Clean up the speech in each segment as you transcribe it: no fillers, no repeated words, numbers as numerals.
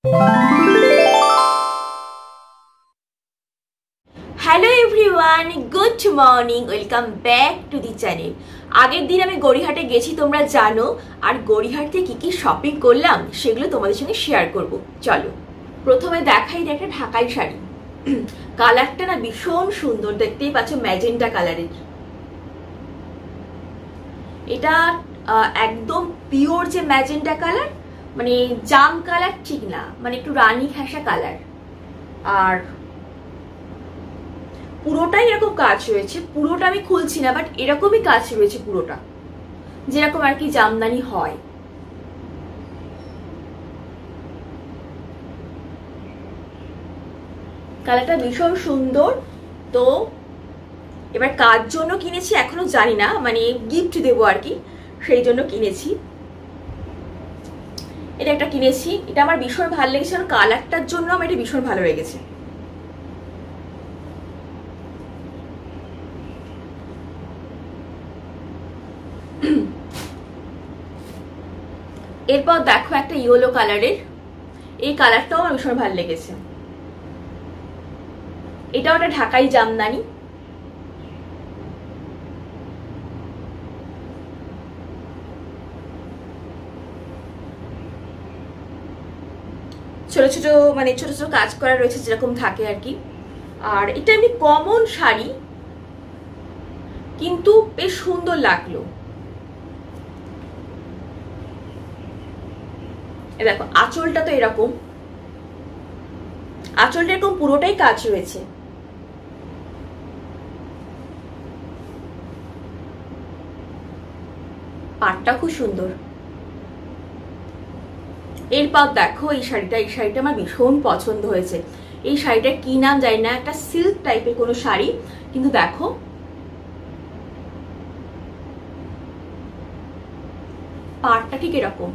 Hello everyone, good morning, welcome back to the channel. আগের দিন আমি গড়িয়াহাটে গেছি, তোমরা জানো। আর গড়িয়াহাট থেকে কি কি শপিং করলাম সেগুলো তোমাদের সঙ্গে শেয়ার করব। চলো, প্রথমে দেখাই একটা ঢাকাই শাড়ি। কালারটা না ভীষণ সুন্দর, দেখতেই পাচ্ছ, ম্যাজেন্টা কালারের। এটা একদম পিওর যে ম্যাজেন্টা কালার, মানে জাম কালার ঠিক না, মানে একটু রানী ঘাসা কালার। আর পুরোটাই এরকম কাজ রয়েছে, পুরোটা আমি খুলছি না, বাট এরকমই কাজ রয়েছে পুরোটা, যেরকম আর কি জামদানি হয়। কালারটা ভীষণ সুন্দর। তো এবার কার জন্য কিনেছি এখনো জানি না, মানে গিফট দেবো আর কি, সেই জন্য কিনেছি। এটা একটা কিনেছি, এটা আমার ভীষণ ভালো লেগেছে, কারণ কালারটার জন্য আমার এটা ভীষণ ভালো লেগেছে। এরপর দেখো একটা ইয়েলো কালারের, এই কালারটাও আমার ভীষণ ভালো লেগেছে। এটাও একটা ঢাকাই জামদানি। ছোট ছোট, মানে ছোট ছোট কাজ করা রয়েছে, যেরকম থাকে আর কি। আর এটা এমনি কমন শাড়ি, কিন্তু বেশ সুন্দর লাগলো। দেখো আঁচলটা তো এরকম, আঁচলটা এরকম পুরোটাই কাজ রয়েছে। পাটটা খুব সুন্দর। এরপর দেখো এই শাড়িটা, এই শাড়িটা আমার ভীষণ পছন্দ হয়েছে। এই শাড়িটা কি নাম জানি না, একটা সিল্ক টাইপের কোনো শাড়ি, কিন্তু দেখো পাটটা ঠিক এরকম,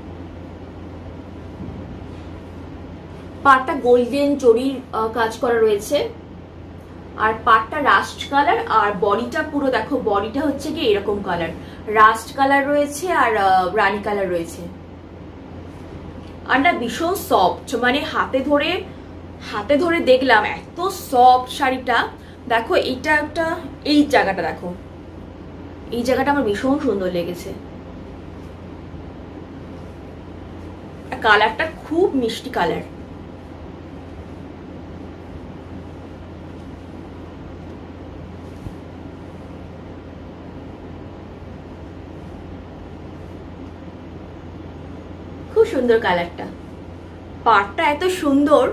পাটটা গোল্ডেন জরির কাজ করা রয়েছে। আর পাটটা রাস্ট কালার, আর বডিটা পুরো দেখো, বডিটা হচ্ছে কি এরকম কালার, রাস্ট কালার রয়েছে আর রানী কালার রয়েছে। আর না ভীষণ সফট, মানে হাতে ধরে দেখলাম এত সফট শাড়িটা। দেখো এইটা একটা, এই জায়গাটা দেখো, এই জায়গাটা আমার ভীষণ সুন্দর লেগেছে। কালারটা খুব মিষ্টি কালার। খুব সুন্দর কালারটা, পাটটা এত সুন্দর।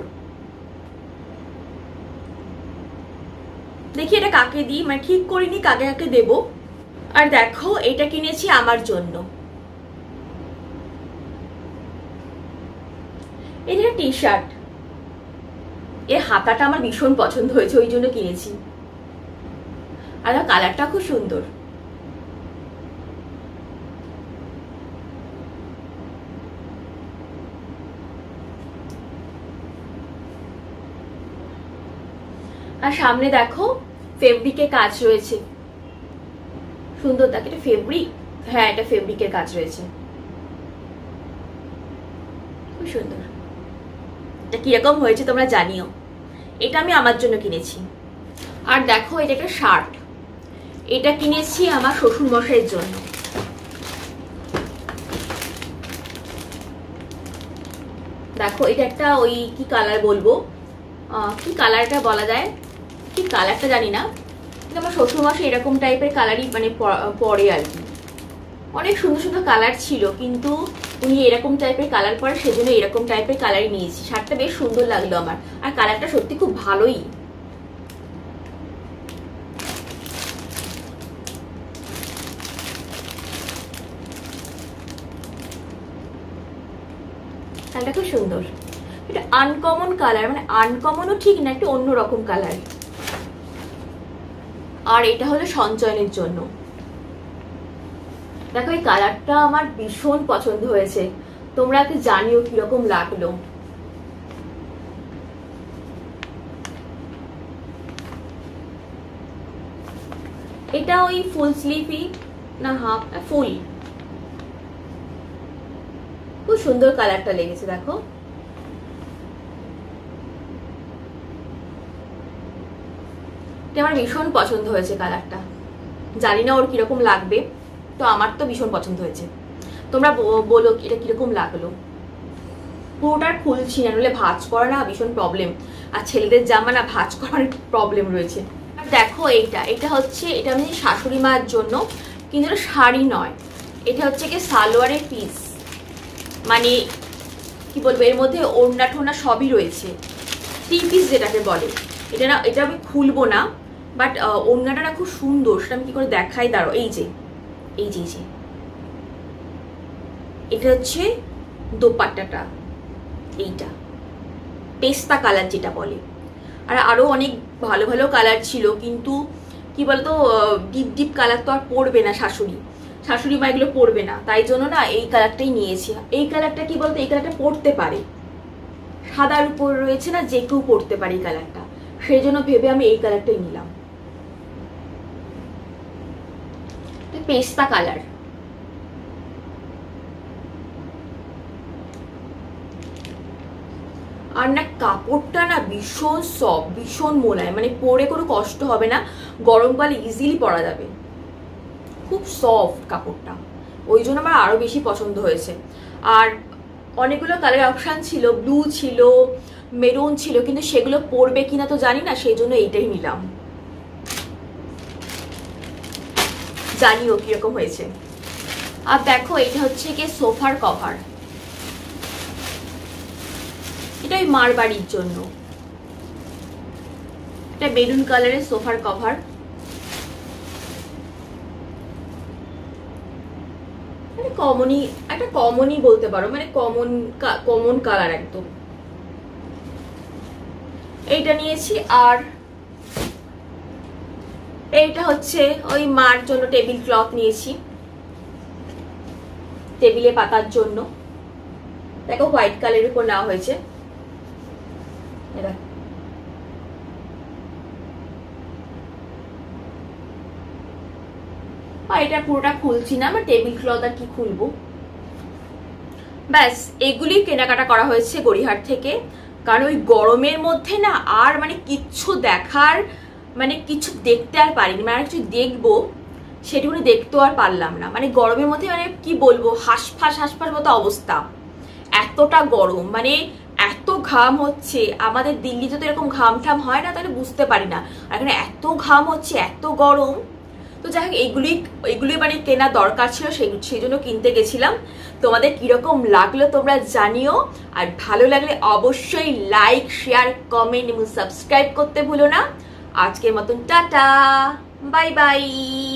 দেখি এটা কাকে দিই, মানে ঠিক করিনি কাকে কাকে দেব। আর দেখো এটা কিনেছি আমার জন্য, এটা টি শার্ট। এর হাতাটা আমার ভীষণ পছন্দ হয়েছে, ওই জন্য কিনেছি। আর কালারটা খুব সুন্দর। আর সামনে দেখো ফেব্রিকের কাজ রয়েছে, সুন্দর। দেখো এটা ফেব্রিক, হ্যাঁ এটা ফেব্রিকের কাজ রয়েছে, খুব সুন্দর। এটা কিরকম হয়েছে তোমরা জানিও। এটা আমি আমার জন্য কিনেছি। আর দেখো এটা একটা শার্ট, এটা কিনেছি আমার শ্বশুর মশাইয়ের জন্য। দেখো এটা একটা, ওই কি কালার বলবো, কি কালারটা বলা যায়, কি কালারটা জানি না, কিন্তু আমার শ্বশুরমশাই এরকম টাইপের কালারই মানে পরে আর কি। অনেক সুন্দর সুন্দর কালার ছিল, কিন্তু উনি এরকম টাইপের কালার পরে, সেজন্য এরকম টাইপের কালারই নিয়েছি। শার্টটা বেশ সুন্দর লাগলো আমার, আর কালারটা সত্যি খুব ভালোই। কালারটা খুব সুন্দর। এটা আনকমন কালার, মানে আনকমনও ঠিক না, একটু অন্যরকম কালার। আর এটা হলো সঞ্চয়নের জন্য। দেখো এই কালারটা আমার ভীষণ পছন্দ হয়েছে, তোমরা কি জানিও কিরকম লাগলো। এটা ওই ফুল স্লিভই না হাফ, ফুল। খুব সুন্দর কালারটা লেগেছে দেখো। এটা আমার ভীষণ পছন্দ হয়েছে কালারটা, জানি না ওর কিরকম লাগবে, তো আমার তো ভীষণ পছন্দ হয়েছে। তোমরা বলো এটা কিরকম লাগলো। পুরোটার খুলছি না, নইলে ভাঁজ করা না ভীষণ প্রবলেম, আর ছেলেদের জামা না ভাঁজ করার প্রবলেম রয়েছে। আর দেখো এটা হচ্ছে, এটা আমি শাশুড়ি মার জন্য, কিন্তু এটা শাড়ি নয়, এটা হচ্ছে কি সালোয়ারের পিস, মানে কি বলবো, এর মধ্যে ওড়না টোনা সবই রয়েছে, 3 পিস যেটাকে বলে। এটা না, এটা আমি খুলবো না, বাট ওড়নাটা না খুব সুন্দর, সেটা আমি কি করে দেখাই, দাঁড়ো। এই যে এটা হচ্ছে দোপাট্টাটা, এইটা পেস্তা কালার যেটা বলে। আর আরো অনেক ভালো ভালো কালার ছিল, কিন্তু কি বলতো ডিপ ডিপ কালার তো আর পরবে না শাশুড়ি মা, এগুলো পরবে না, তাই জন্য না এই কালারটাই নিয়েছি। এই কালারটা কি বলতো, এই কালারটা পরতে পারে, সাদার উপর রয়েছে না, যে কেউ পরতে পারে এই কালারটা, সেই জন্য ভেবে আমি এই কালারটাই নিলাম, পেস্তা কালার। আর না কাপড়টা না ভীষণ সফট, ভীষণ মোলায়েম, মানে পরে কোনো কষ্ট হবে না, গরমকালে ইজিলি পরা যাবে, খুব সফট কাপড়টা, ওই জন্য আমার আরো বেশি পছন্দ হয়েছে। আর অনেকগুলো কালার অপশান ছিল, ব্লু ছিল, মেরুন ছিল, কিন্তু সেগুলো পরবে কিনা তো জানি না, সেই জন্য এইটাই নিলাম, জানিও কিরকম হয়েছে। আর দেখো এটা হচ্ছে কি সোফার কভার, এটা ওই মার বাড়ির জন্য, এটা মেরুন কালারের সোফার কভার। কমনই বলতে পারো, মানে কমন কালার একদম, এইটা নিয়েছি। আর এইটা হচ্ছে ওই মার জন্য টেবিল ক্লথ নিয়েছি, টেবিলে পাতার জন্য, দেখো হোয়াইট কালারের উপর নেওয়া হয়েছে। এটা পুরোটা খুলছি না, আমার টেবিল ক্লথ আর কি খুলবো। ব্যাস এগুলি কেনাকাটা করা হয়েছে গড়িহাট থেকে, কারণ ওই গরমের মধ্যে না আর মানে কিচ্ছু দেখার, মানে কিছু দেখতে আর পারিনি, মানে কিছু দেখবো সেটুকুনি দেখতেও আর পারলাম না, মানে গরমের মধ্যে মানে কি বলবো, হাঁসফাঁস মতো অবস্থা, এতটা গরম, মানে এত ঘাম হচ্ছে। আমাদের দিল্লিতে তো এরকম ঘাম ঠাম হয় না, তাহলে বুঝতে পারি না, আর এখানে এত ঘাম হচ্ছে, এত গরম। তো যাই হোক এইগুলি মানে কেনা দরকার ছিল, সেই জন্য কিনতে গেছিলাম। তোমাদের কিরকম লাগলো তোমরা জানিও, আর ভালো লাগলে অবশ্যই লাইক, শেয়ার, কমেন্ট এবং সাবস্ক্রাইব করতে ভুলো না। আজকের মতন টাটা, বাই বাই।